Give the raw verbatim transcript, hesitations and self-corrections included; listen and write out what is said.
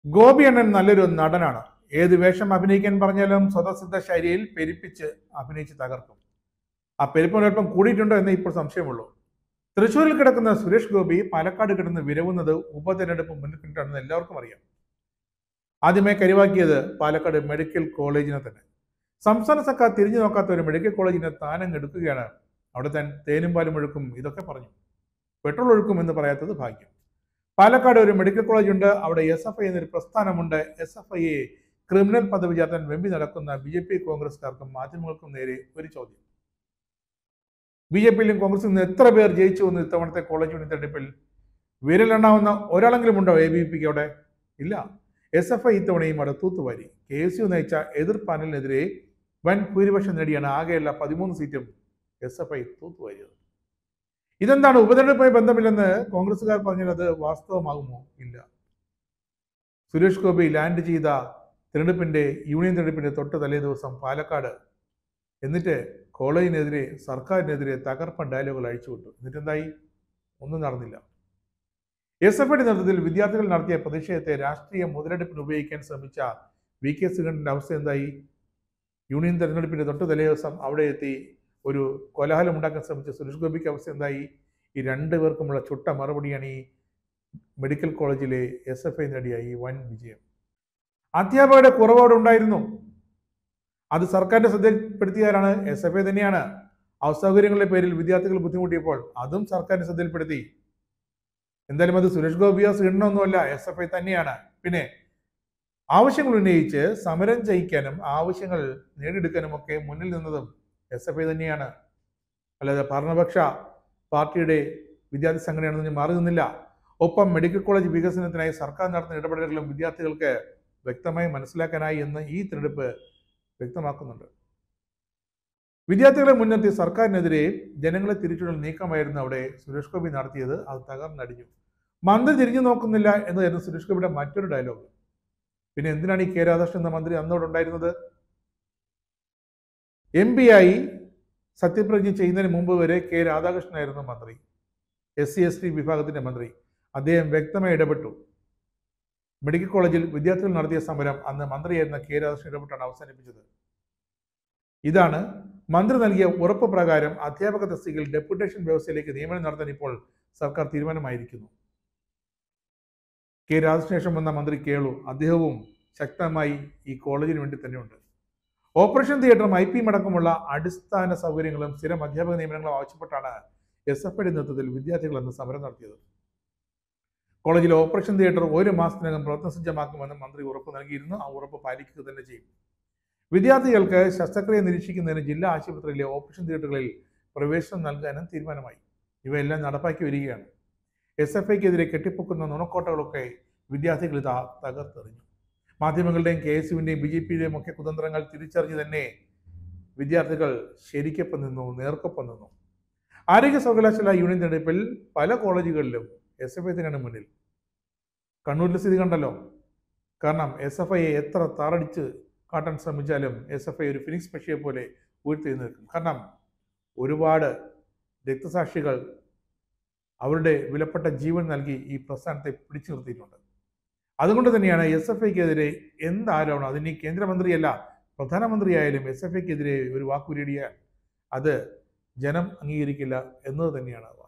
ഗോപി അണ്ണൻ നല്ലൊരു നടനാണ്. ഏത് വേഷം അഭിനയിക്കാൻ പറഞ്ഞാലും സ്വതസിദ്ധ ശൈലിയിൽ പെരുപ്പിച്ച് അഭിനയിച്ച് തകർക്കും. ആ പെരുപ്പിനൊപ്പം കൂടിയിട്ടുണ്ടോ എന്ന് ഇപ്പോൾ സംശയമുള്ളൂ. തൃശ്ശൂരിൽ കിടക്കുന്ന സുരേഷ് ഗോപി പാലക്കാട് കിടന്ന് വിരവുന്നത് ഉപതെരഞ്ഞെടുപ്പ് മുന്നിട്ടാണെന്ന് എല്ലാവർക്കും അറിയാം. ആദ്യമേ കരിവാക്കിയത് പാലക്കാട് മെഡിക്കൽ കോളേജിനെ തന്നെ. സംസ്ഥാന സർക്കാർ തിരിഞ്ഞു നോക്കാത്ത ഒരു മെഡിക്കൽ കോളേജിനെ താനങ്ങ് എടുക്കുകയാണ്. അവിടെ താൻ തേനും പാലും ഒഴുക്കും ഇതൊക്കെ പറഞ്ഞു. പെട്രോൾ ഒഴുക്കും എന്ന് പറയാത്തത് ഭാഗ്യം. പാലക്കാട് ഒരു മെഡിക്കൽ കോളേജ് ഉണ്ട്. അവിടെ എസ് എഫ് ഐ എന്നൊരു പ്രസ്ഥാനമുണ്ട്. എസ് എഫ് ഐയെ ക്രിമിനൽ പദവി ചേർത്താൻ വെമ്പി നടക്കുന്ന ബി ജെ പി കോൺഗ്രസ്കാർക്കും മാധ്യമങ്ങൾക്കും നേരെ ഒരു ചോദ്യം. ബി ജെ പിയിലും കോൺഗ്രസിൽ നിന്ന് എത്ര പേർ ജയിച്ചു എന്ന് ഇത്തവണത്തെ കോളേജ് യൂണിയൻ തെരഞ്ഞെടുപ്പിൽ വിരലെണ്ണാവുന്ന ഒരാളെങ്കിലും ഉണ്ടോ എ ബി പിക്ക് അവിടെ? ഇല്ല. എസ് എഫ് ഐ ഇത്തവണയും അവിടെ തൂത്തുവാരി. കെ എസ് യു നയിച്ച എതിർ പാനലിനെതിരെ വൻ ഭൂരിപക്ഷം നേടിയാണ് ആകെയുള്ള പതിമൂന്ന് സീറ്റും എസ് എഫ് ഐ തൂത്തുവാരിയത്. ഇതെന്താണ് ഉപതെരഞ്ഞെടുപ്പുമായി ബന്ധമില്ലെന്ന് കോൺഗ്രസുകാർ പറഞ്ഞാൽ അത് വാസ്തവമാകുമോ? ഇല്ല. സുരേഷ് ഗോപി ലാൻഡ് ചെയ്ത തിരഞ്ഞെടുപ്പിന്റെ യൂണിയൻ തിരഞ്ഞെടുപ്പിന്റെ തൊട്ട് തലേ ദിവസം പാലക്കാട് എന്നിട്ട് കോളേജിനെതിരെ സർക്കാരിനെതിരെ തകർപ്പൻ ഡയലോഗുകൾ അഴിച്ചുവിട്ടു. എന്നിട്ട് എന്തായി? ഒന്നും നടന്നില്ല. എസ് എഫ് ഐയുടെ നേതൃത്വത്തിൽ വിദ്യാർത്ഥികൾ നടത്തിയ പ്രതിഷേധത്തെ രാഷ്ട്രീയ മുതലെടുപ്പിന് ഉപയോഗിക്കാൻ ശ്രമിച്ച വി കെ ശ്രീകണ്ഠന്റെ അവസ്ഥ എന്തായി? യൂണിയൻ തെരഞ്ഞെടുപ്പിന്റെ തൊട്ട് തലേ ദിവസം അവിടെ എത്തി ഒരു കോലാഹലം ഉണ്ടാക്കാൻ ശ്രമിച്ച സുരേഷ് ഗോപിക്ക് അവസ്ഥ എന്തായി? ഈ രണ്ടു പേർക്കുമുള്ള ചുട്ട മറുപടിയാണ് ഈ മെഡിക്കൽ കോളേജിലെ എസ് എഫ് ഐ നേടിയ ഈ വൻ വിജയം. അധ്യാപകരുടെ കുറവ് അവിടെ ഉണ്ടായിരുന്നു. അത് സർക്കാരിന്റെ ശ്രദ്ധയിൽപ്പെടുത്തിയവരാണ് എസ് എഫ് ഐ തന്നെയാണ്. അസൗകര്യങ്ങളുടെ പേരിൽ വിദ്യാർത്ഥികൾ ബുദ്ധിമുട്ടിയപ്പോൾ അതും സർക്കാരിന്റെ ശ്രദ്ധയിൽപ്പെടുത്തി. എന്തായാലും അത് സുരേഷ് ഗോപിയോ ശ്രീകണ്ഠനോ ഒന്നുമല്ല, എസ് എഫ് ഐ തന്നെയാണ്. പിന്നെ ആവശ്യങ്ങൾ ഉന്നയിച്ച് സമരം ചെയ്യിക്കാനും ആവശ്യങ്ങൾ നേടിയെടുക്കാനും ഒക്കെ മുന്നിൽ നിന്നതും എസ് എഫ് ഐ തന്നെയാണ്. അല്ലാതെ ഭരണപക്ഷ പാർട്ടിയുടെ വിദ്യാർത്ഥി സംഘടനയാണെന്ന് മാറി നിന്നില്ല. ഒപ്പം മെഡിക്കൽ കോളേജ് വികസനത്തിനായി സർക്കാർ നടത്തുന്ന ഇടപെടലുകളും വിദ്യാർത്ഥികൾക്ക് വ്യക്തമായി മനസ്സിലാക്കാനായി എന്ന് ഈ തിരഞ്ഞെടുപ്പ് വ്യക്തമാക്കുന്നുണ്ട്. വിദ്യാർത്ഥികളെ മുൻനിർത്തി സർക്കാരിനെതിരെ ജനങ്ങളെ തിരിച്ചുള്ള നീക്കമായിരുന്നു അവിടെ സുരേഷ് ഗോപി നടത്തിയത്. അത് തകർന്നടിഞ്ഞു. മന്ത്രി തിരിഞ്ഞു നോക്കുന്നില്ല എന്നതായിരുന്നു സുരേഷ് ഗോപിയുടെ മറ്റൊരു ഡയലോഗ്. പിന്നെ എന്തിനാണ് ഈ കെ രാധാകൃഷ്ണൻ എന്ന മന്ത്രി അന്നോടെ ഉണ്ടായിരുന്നത്? എം പി ആയി സത്യപ്രതിജ്ഞ ചെയ്യുന്നതിന് മുമ്പ് വരെ കെ രാധാകൃഷ്ണനായിരുന്നു മന്ത്രി, എസ് സി എസ് ടി വിഭാഗത്തിന്റെ മന്ത്രി. അദ്ദേഹം വ്യക്തമായി ഇടപെട്ടു. മെഡിക്കൽ കോളേജിൽ വിദ്യാർത്ഥികൾ നടത്തിയ സമരം അന്ന് മന്ത്രിയായിരുന്ന കെ രാധാകൃഷ്ണൻ ഇടപെട്ടാണ് അവസാനിപ്പിച്ചത്. ഇതാണ് മന്ത്രി നൽകിയ ഉറപ്പ് പ്രകാരം അധ്യാപക തസ്തികയിൽ ഡെപ്യൂട്ടേഷൻ വ്യവസ്ഥയിലേക്ക് നിയമനം നടത്താൻ ഇപ്പോൾ സർക്കാർ തീരുമാനമായിരിക്കുന്നു. കെ രാധാകൃഷ്ണന് ശേഷം വന്ന മന്ത്രി കേളു, അദ്ദേഹവും ശക്തമായി ഈ കോളേജിന് വേണ്ടി തന്നെയുണ്ട്. ഓപ്പറേഷൻ തിയേറ്ററും ഐ പിയും അടക്കമുള്ള അടിസ്ഥാന സൗകര്യങ്ങളും സ്ഥിരം അധ്യാപക നിയമനങ്ങളും ആവശ്യപ്പെട്ടാണ് എസ് എഫ് ഐയുടെ നേതൃത്വത്തിൽ വിദ്യാർത്ഥികൾ അന്ന് സമരം നടത്തിയത്. കോളേജിലെ ഓപ്പറേഷൻ തിയേറ്റർ ഒരു മാസത്തിനകം പ്രവർത്തനസജ്ജമാക്കുമെന്ന് മന്ത്രി ഉറപ്പ് നൽകിയിരുന്നു. ആ ഉറപ്പ് പാലിക്കുക തന്നെ ചെയ്യും. വിദ്യാർത്ഥികൾക്ക് ശസ്ത്രക്രിയ നിരീക്ഷിക്കുന്നതിന് ജില്ലാ ആശുപത്രിയിലെ ഓപ്പറേഷൻ തിയേറ്ററുകളിൽ പ്രവേശനം നൽകാനും തീരുമാനമായി. ഇവയെല്ലാം നടപ്പാക്കി വരികയാണ്. എസ് എഫ് ഐക്കെതിരെ കെട്ടിപ്പൊക്കുന്ന നുണക്കോട്ടകളൊക്കെ വിദ്യാർത്ഥികൾ ഇതാ തകർത്തെറിഞ്ഞു. മാധ്യമങ്ങളുടെയും കെ എസ് യുവിന്റെയും ബി ജെ പിയുടെയും ഒക്കെ കുതന്ത്രങ്ങൾ തിരിച്ചറിഞ്ഞ് തന്നെ വിദ്യാർത്ഥികൾ ശരിക്കൊപ്പം നിന്നു, നേർക്കൊപ്പം നിന്നു. ആരോഗ്യ സർവകലാശാല യൂണിയൻ തെരഞ്ഞെടുപ്പിൽ പല കോളേജുകളിലും എസ് എഫ് ഐ തന്നെയാണ് മുന്നിൽ. കണ്ണൂരിലെ സ്ഥിതി കണ്ടല്ലോ. കാരണം എസ് എഫ് ഐയെ എത്ര താറടിച്ച് കാട്ടാൻ ശ്രമിച്ചാലും എസ് എഫ് ഐ ഒരു ഫിനിക്സ് പക്ഷിയെ പോലെ ഉയർത്തെഴുന്നേൽക്കും. കാരണം ഒരുപാട് രക്തസാക്ഷികൾ അവരുടെ വിലപ്പെട്ട ജീവൻ നൽകി ഈ പ്രസ്ഥാനത്തെ പിടിച്ചു നിർത്തിയിട്ടുണ്ട്. അതുകൊണ്ട് തന്നെയാണ് എസ് എഫ് ഐക്കെതിരെ എന്താരോപണം, അതിന് ഈ കേന്ദ്രമന്ത്രിയല്ല പ്രധാനമന്ത്രിയായാലും എസ് എഫ് ഐക്കെതിരെ ഒരു വാക്കുരിടിയാൽ അത് ജനം അംഗീകരിക്കില്ല എന്നത് തന്നെയാണ്